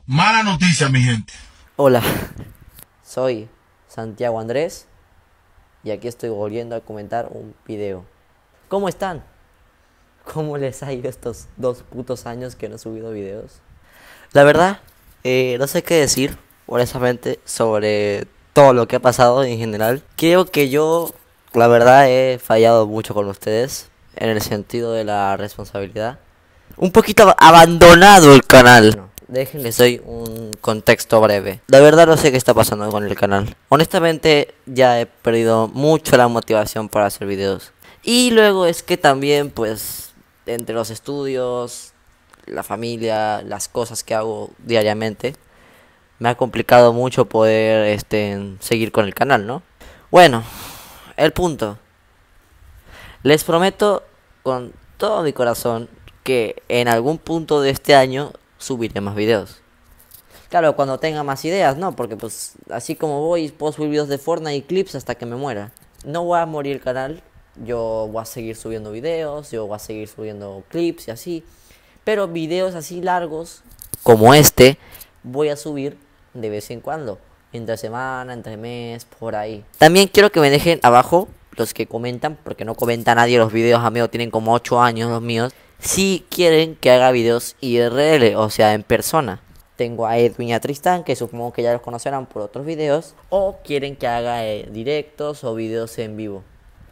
Mala noticia, mi gente. Hola, soy Santiago Andrés y aquí estoy volviendo a comentar un video. ¿Cómo están? ¿Cómo les ha ido estos 2 putos años que no he subido videos? La verdad, no sé qué decir, honestamente, sobre todo lo que ha pasado en general. Creo que yo, la verdad, he fallado mucho con ustedes en el sentido de la responsabilidad. Un poquito abandonado el canal. Bueno, déjenles doy un contexto breve. La verdad no sé qué está pasando con el canal. Honestamente ya he perdido mucho la motivación para hacer videos. Y luego es que también pues entre los estudios, la familia, las cosas que hago diariamente, me ha complicado mucho poder seguir con el canal, ¿no? Bueno, el punto. Les prometo con todo mi corazón que en algún punto de este año subiré más videos. Claro, cuando tenga más ideas, ¿no? Porque pues así como voy, puedo subir videos de Fortnite y clips hasta que me muera. No voy a morir el canal, yo voy a seguir subiendo videos, yo voy a seguir subiendo clips y así. Pero videos así largos, como este, voy a subir de vez en cuando. Entre semana, entre mes, por ahí. También quiero que me dejen abajo los que comentan, porque no comenta nadie los videos, amigos, tienen como 8 años los míos. Si quieren que haga videos IRL, o sea, en persona. Tengo a Edwin y a Tristan, que supongo que ya los conocerán por otros videos. O quieren que haga directos o videos en vivo.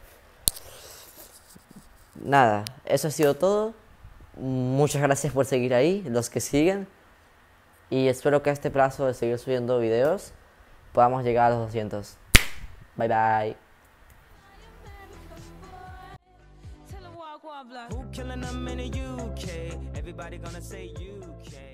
Nada, eso ha sido todo. Muchas gracias por seguir ahí, los que siguen. Y espero que a este plazo de seguir subiendo videos podamos llegar a los 200. Bye bye. Who killing them in the UK? Everybody gonna say UK.